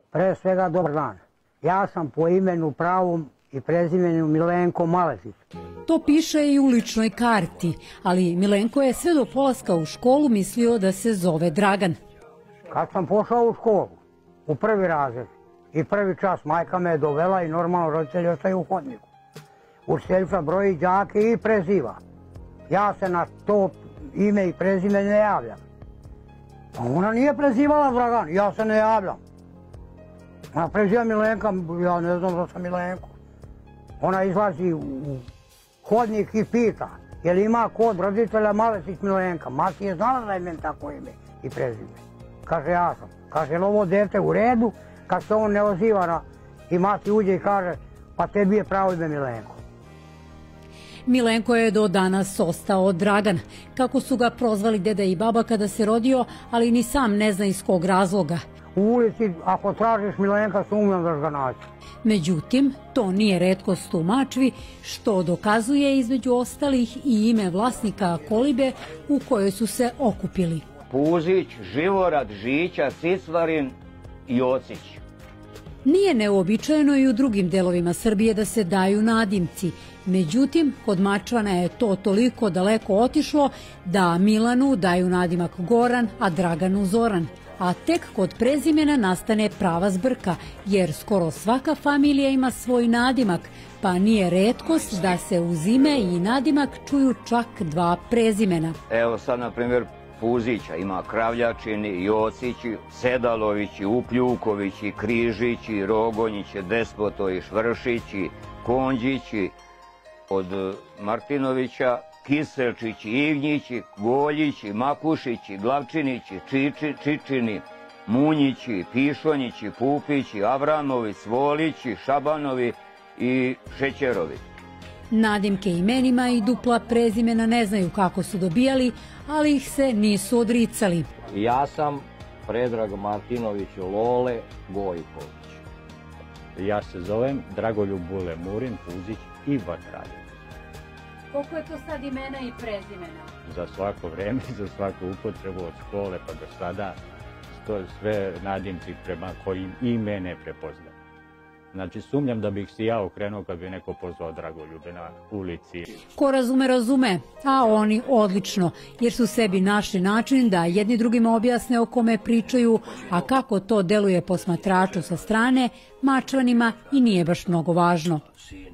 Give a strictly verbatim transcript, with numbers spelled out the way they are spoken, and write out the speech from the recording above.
Pre svega dobar dan. Ja sam po imenu pravom i prezimenu Milenko Maletić. To piše i u ličnoj karti, ali Milenko je sve do polaska u školu mislio da se zove Dragan. Kad sam pošao u školu, u prvi razred i prvi čas, majka me je dovela i normalno roditelji ostaju u hodniku. Učiteljica broji đake i preziva. Ja se na to ime i prezime ne javljam. Ona nije prezivala Dragan, ja se ne javljam. Ona preziva Milenka, ja ne znam da sam Milenko. Ona izlazi u hodnik i pita, je li ima kod roditelja Maletić Milenka. Mati je znala da je meni tako ime i prezime. Kaže, ja sam. Kaže, je li ovo dete u redu? Kad se on ne oziva na... I mati uđe i kaže, pa tebi je pravo ime Milenko. Milenko je do danas ostao Dragan, kako su ga prozvali deda i baba kada se rodio, ali ni sam ne zna iz kog razloga. U ulici, ako tražiš Milenka, sumnjam da ga naći. Međutim, to nije retkost u Mačvi, što dokazuje između ostalih i ime vlasnika kolibe u kojoj su se okupili. Puzić, Živorad, Žića, Cicvarin i Jocić. Nije neuobičajeno i u drugim delovima Srbije da se daju nadimci. Međutim, kod Mačvana je to toliko daleko otišlo da Milanu daju nadimak Goran, a Draganu Zoran. A tek kod prezimena nastane prava zbrka, jer skoro svaka familija ima svoj nadimak, pa nije retkost da se uz ime i nadimak čuju čak dva prezimena. Evo sad, na primjer, Puzića ima Kravljačini, Jocići, Sedalovići, Upljukovići, Križići, Rogonjići, Despotovi, Švršići, Konđići, od Martinovića, Kiselčići, Ivnjići, Goljići, Makušići, Glavčinići, Čiči, Čičini, Munjići, Pišonjići, Pupići, Avramovi, Svolići, Šabanovi i Šećerovi. Nadimke imenima i dupla prezimena ne znaju kako su dobijali, ali ih se nisu odricali. Ja sam Predrag Martinović Lole Gojković. Ja se zovem Dragoljub Bule Murin Puzić i Vatraljev. Koliko je to sad imena i prezimena? Za svako vreme, za svaku upotrebu od škole pa do sada, sve nadimci prema kojim i mene prepoznaju. Znači, sumnjam da bih si ja okrenuo kad bi neko pozvao Dragoljube na ulici. Ko razume, razume, a oni odlično, jer su sebi našli način da jedni drugima objasne o kome pričaju, a kako to deluje posmatraču sa strane, Mačvanima i nije baš mnogo važno.